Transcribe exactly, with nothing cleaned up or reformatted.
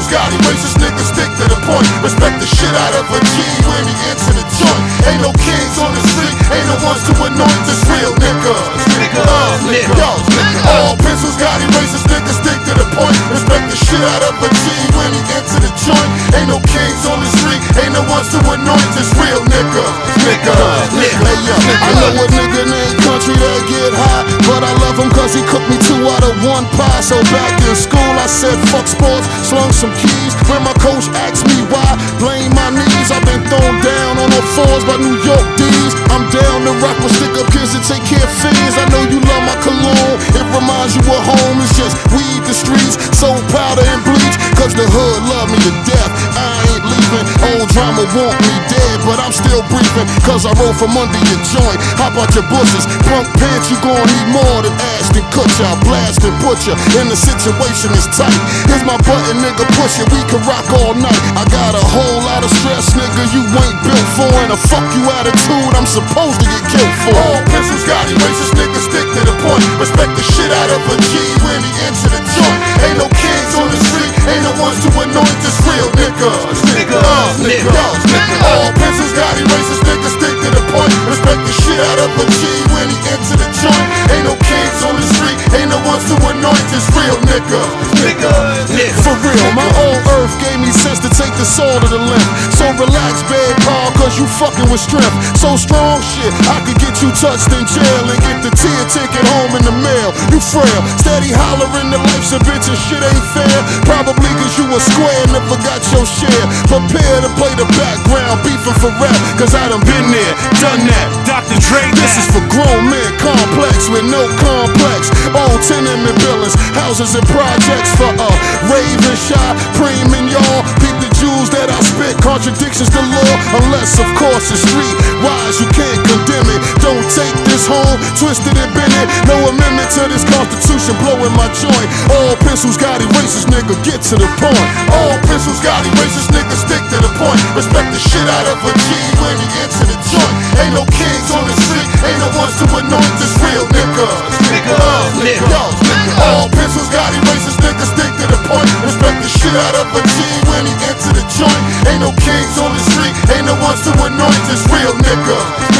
pencils got erasers, niggas stick to the point. Respect the shit out of a G when he enter the joint. Ain't no kings on the street, ain't no ones to anoint this real niggas. Niggas, niggas, all pencils got erasers, niggas stick to the point. Respect the shit out of a G when he enter the joint. Ain't no kings on the street, ain't no ones to anoint this real niggas. Niggas, niggas. Hey yo, I know a nigga named Country that get high, but I love him cause he cooked me two out of one pie. So back in school I said fuck sports, slung some keys. When my coach asked me why, blame my knees. I've been thrown down on the fours by New York D's. I'm down to rock with stick up kids to take care of fiends. I know you love my cologne, it reminds you of home. It's just weed the streets, soap powder and bleach. Cause the hood love me to death, I ain't leaving. Old drama want me dead, but I'm still breathing. Cause I roll from under your joint, hop out your bushes. Punk pants, you gon' need more than Ashton Kutcher. I blast and butcher, and the situation is tight. Here's my button, nigga, push it, we can rock all night. I got a whole lot of stress, nigga, you ain't built for. And a fuck you attitude, I'm supposed to get killed for. All pencils got erasers, niggas stick to the point. Respect the shit out of a G when he enter the joint. Ain't no kings on the street, ain't no ones to anoint this real niggas. Niggas, niggas, niggas. All pencils got erasers, niggas stick to the point. Respect the shit out of a G when he enter the joint. Ain't no kings on the street, ain't no ones to anoint this real niggas. Niggas, niggas. For real, my old earth gave me sense to take the soul to the limb. So relax, bad Paul, cause you fucking with strength. So strong shit, I could get you touched in jail and get the tier ticket home in the mail. You frail, steady hollering the life's a bitch and shit ain't fair. Probably cause you a square, never got your share. Prepare to play the background, beefing for rap, cause I done been there, done that. Doctor Dre, this is for grown men, complex with no complex. Old tenement buildings, houses and projects for a uh, Raven shot, preeming y'all. Peep the jewels that I spit, contradictions to law. Unless of course it's street wise, you can't condemn it. Don't take this home, twisted and bend it. No amendment to this constitution, blowing my joint. All pencils got erasers, nigga, get to the point. All pencils got erasers, nigga, stick to the point. Respect the shit out of a G when he enter the joint. Ain't no kings on the street, ain't no ones to anoint this real niggas. Niggas, niggas. All pencils got erasers, nigga, stick to the point. Respect the shit out of a G when he enter the joint. Ain't no kings on the street, ain't no ones to anoint this real niggas.